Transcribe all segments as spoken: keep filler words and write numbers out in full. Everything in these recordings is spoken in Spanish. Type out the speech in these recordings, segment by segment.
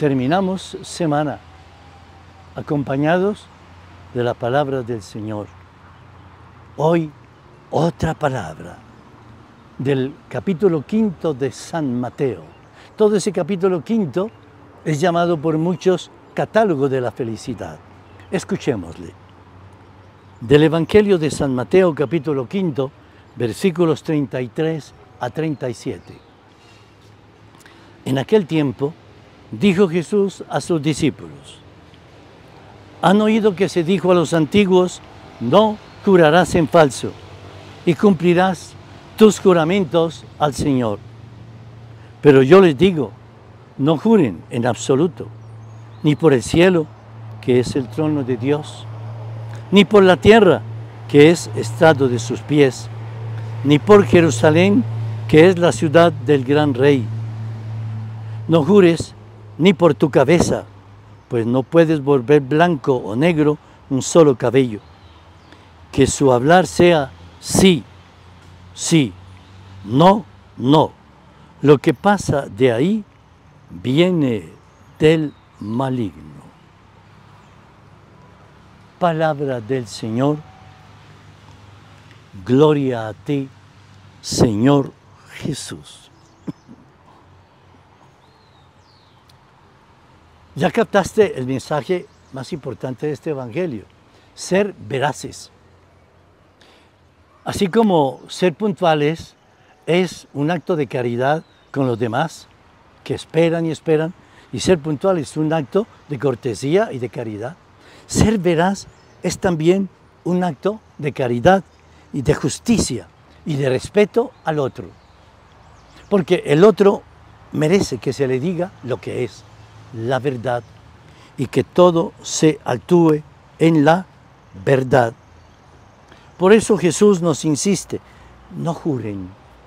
terminamos semana acompañados de la palabra del Señor. Hoy otra palabra del capítulo quinto de San Mateo. Todo ese capítulo quinto es llamado por muchos catálogo de la felicidad. Escuchémosle. Del Evangelio de San Mateo, capítulo quinto, versículos treinta y tres a treinta y siete. En aquel tiempo, dijo Jesús a sus discípulos: han oído que se dijo a los antiguos, no jurarás en falso, y cumplirás tus juramentos al Señor. Pero yo les digo, no juren en absoluto, ni por el cielo, que es el trono de Dios, ni por la tierra, que es estrado de sus pies, ni por Jerusalén, que es la ciudad del gran rey. No jures ni por tu cabeza, pues no puedes volver blanco o negro un solo cabello. Que su hablar sea sí, sí, no, no. Lo que pasa de ahí viene del maligno. Palabra del Señor. Gloria a ti, Señor Jesús. Ya captaste el mensaje más importante de este Evangelio: ser veraces. Así como ser puntuales es un acto de caridad con los demás, que esperan y esperan, y ser puntual es un acto de cortesía y de caridad. Ser veraz es también un acto de caridad y de justicia y de respeto al otro. Porque el otro merece que se le diga lo que es la verdad y que todo se actúe en la verdad. Por eso Jesús nos insiste, no juren.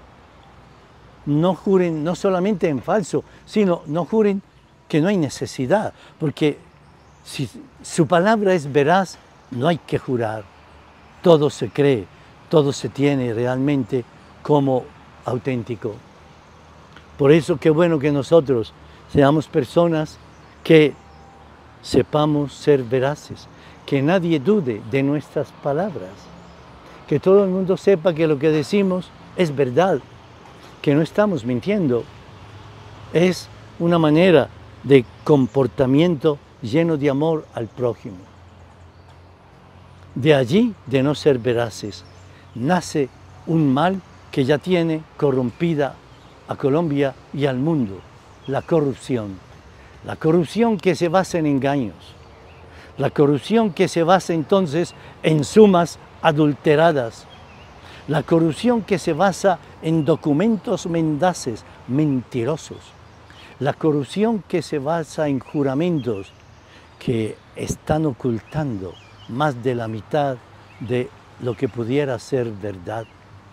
No juren no solamente en falso, sino no juren que no hay necesidad, porque si su palabra es veraz, no hay que jurar. Todo se cree, todo se tiene realmente como auténtico. Por eso qué bueno que nosotros seamos personas que sepamos ser veraces, que nadie dude de nuestras palabras, que todo el mundo sepa que lo que decimos es verdad, que no estamos mintiendo. Es una manera de comportamiento lleno de amor al prójimo. De allí, de no ser veraces, nace un mal que ya tiene corrompida a Colombia y al mundo: la corrupción. La corrupción que se basa en engaños. La corrupción que se basa entonces en sumas adulteradas. La corrupción que se basa en documentos mendaces, mentirosos. La corrupción que se basa en juramentos que están ocultando más de la mitad de lo que pudiera ser verdad.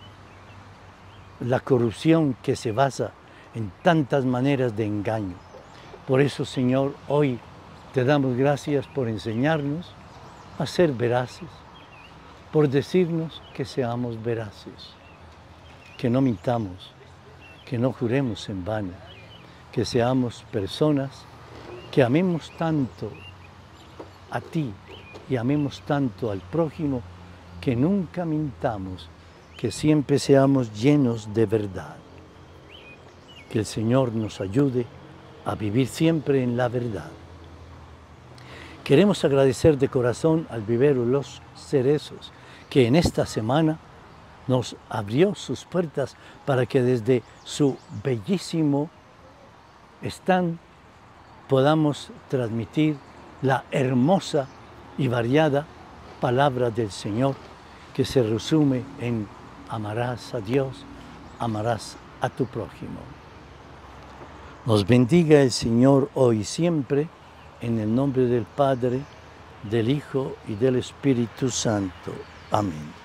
La corrupción que se basa en tantas maneras de engaño. Por eso, Señor, hoy te damos gracias por enseñarnos a ser veraces, por decirnos que seamos veraces, que no mintamos, que no juremos en vano, que seamos personas que amemos tanto a ti y amemos tanto al prójimo, que nunca mintamos, que siempre seamos llenos de verdad. Que el Señor nos ayude a vivir siempre en la verdad. Queremos agradecer de corazón al vivero Los Cerezos, que en esta semana nos abrió sus puertas para que desde su bellísimo stand podamos transmitir la hermosa y variada palabra del Señor, que se resume en amarás a Dios, amarás a tu prójimo. Nos bendiga el Señor hoy y siempre, en el nombre del Padre, del Hijo y del Espíritu Santo. Amén.